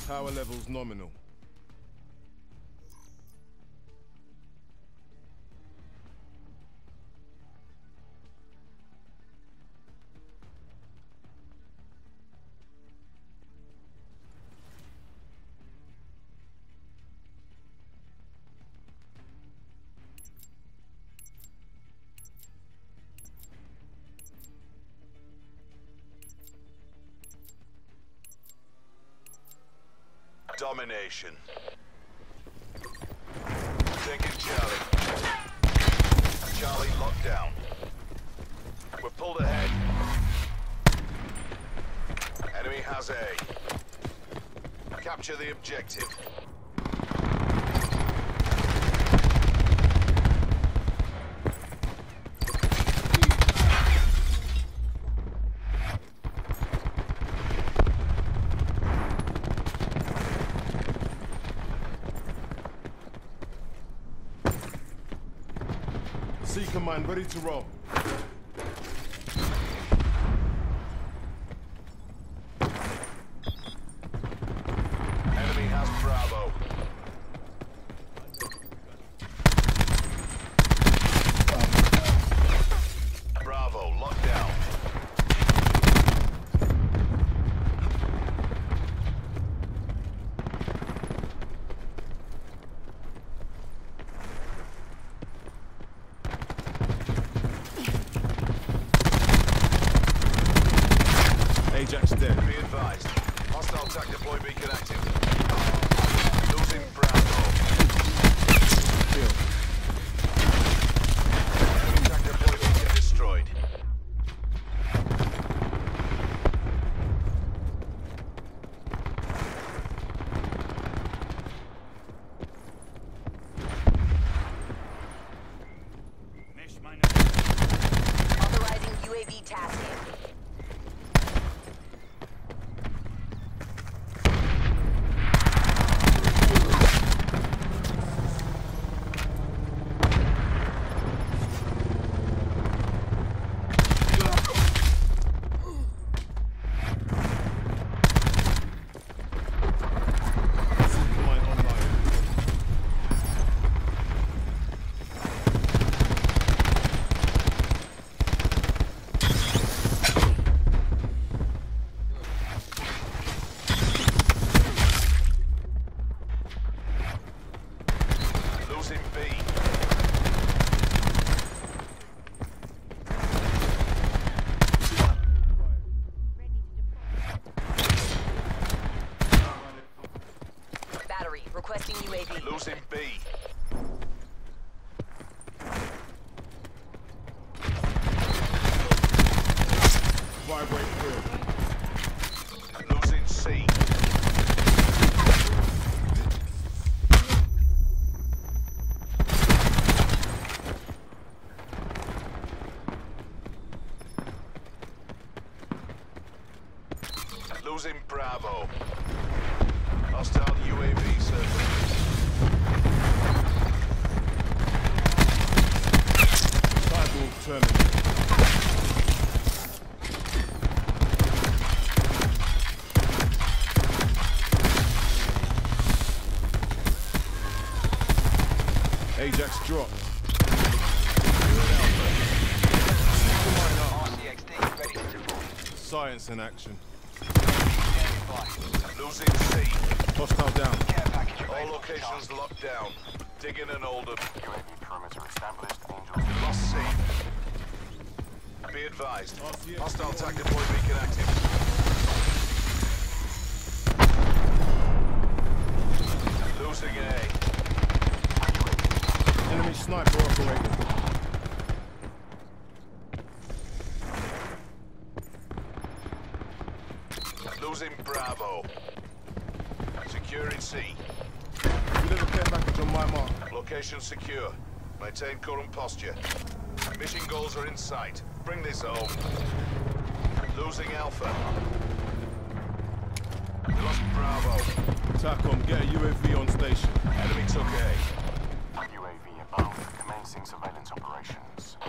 Power levels nominal. Domination. Taking Charlie. Charlie locked down. We're pulled ahead. Enemy has A. Capture the objective. C command ready to roll. Enemy has Bravo. Bravo, locked down. Ajax dead. Be advised. Hostile TAC deploy beacon active. Losing Bravo. Kill. Enemy TAC deploy beacon destroyed. Authorizing UAV tasking. C command online. Losing B. Battery requesting UAV. Losing B. Vibrate clear. Losing C. Losing Bravo. Hostile UAV surface. Sidewalk terminal. Ajax dropped. RCXD ready to deploy. Science in action. Losing C. Hostile down. Care package All available. locations locked down. Digging and hold up. UAV perimeter established. Angels. Lost C. Be advised. Hostile TAC deploy beacon active. Losing A. Enemy sniper operating. Losing Bravo. Securing C. Deliver care package on my mark. Location secure. Maintain current posture. Mission goals are in sight. Bring this home. Losing Alpha. We lost Bravo. TACOM, get a UAV on station. Enemy took A. UAV above. Commencing surveillance operations.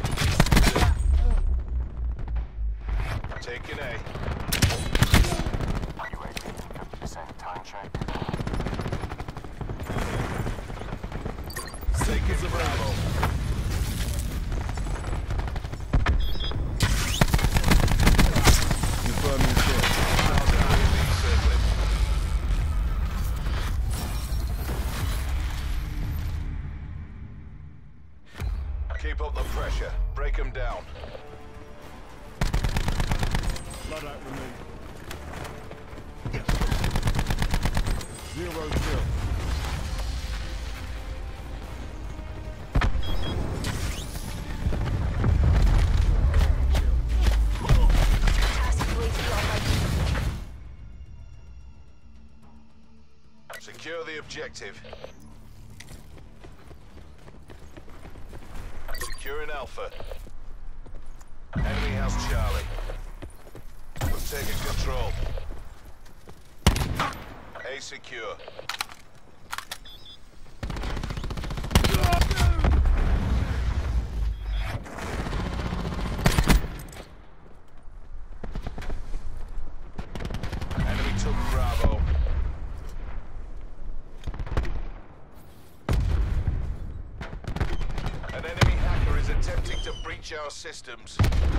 Taking A. Recon check. Taking Bravo. Confirming kill. Keep up the pressure. Break them down. Luddite removed. Zero kill. Task UAV online. Secure the objective. Securing Alpha. Enemy has Charlie. We've taken control. A secure. Enemy took Bravo. An enemy hacker is attempting to breach our systems.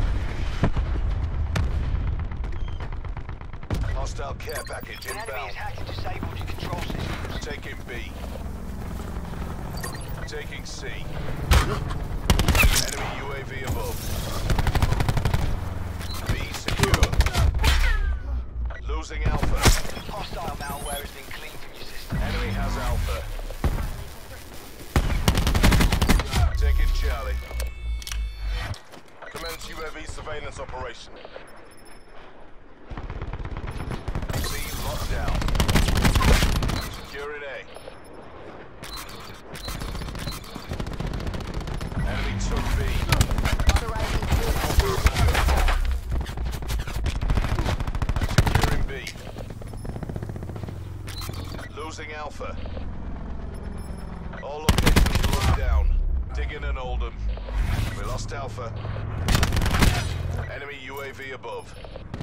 Hostile care package An enemy inbound. has hacked and disabled your control systems. Taking B. Taking C. Enemy UAV above. B secure. Losing Alpha. Hostile malware has been cleaned from your system. Enemy has Alpha. Taking Charlie. Commence UAV surveillance operation. C locked down. Securing A. Enemy took B. Authorizing UAV. Securing B. Losing Alpha. All locations locked down. Digging and Oldham. We lost Alpha. Enemy UAV above.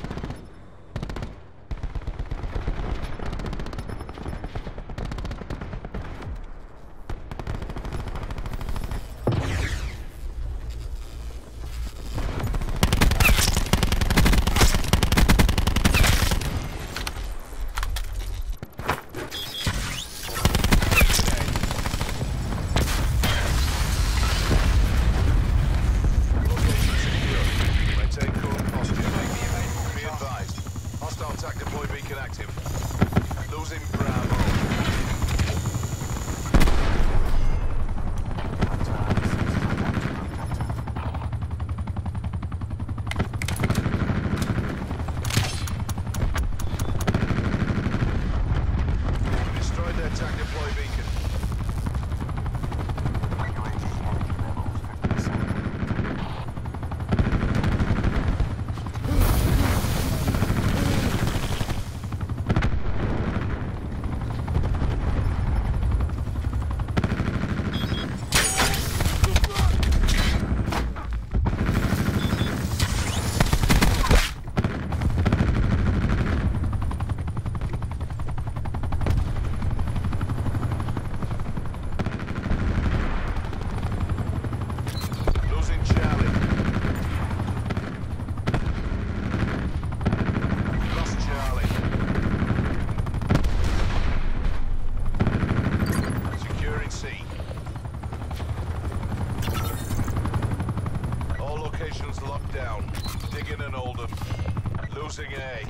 Losing A.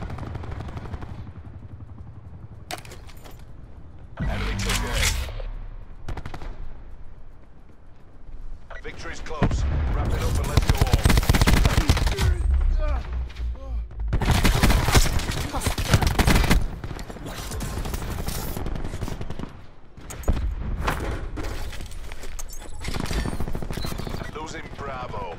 Enemy took A. Victory's close. Wrap it up and let's go all. Losing Bravo.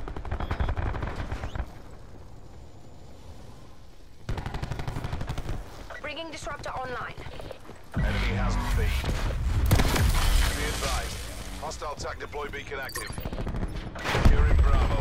Bringing disruptor online. Enemy has B. Be advised. Hostile TAC deploy beacon active. Securing Bravo.